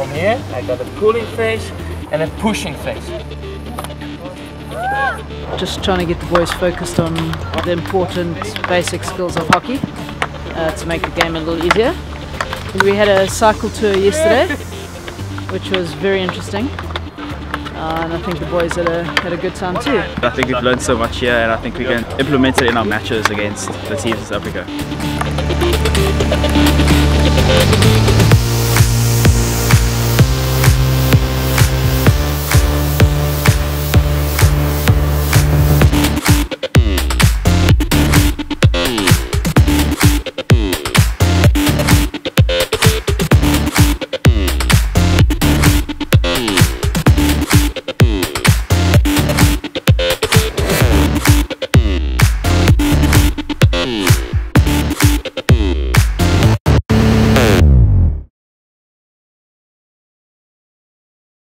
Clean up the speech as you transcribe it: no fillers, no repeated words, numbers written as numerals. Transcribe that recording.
from here. I got a pulling phase and a pushing phase. Just trying to get the boys focused on the important basic skills of hockey to make the game a little easier. We had a cycle tour yesterday, which was very interesting, and I think the boys had a good time too. I think we've learned so much here, and I think we can implement it in our matches against the teams in South Africa.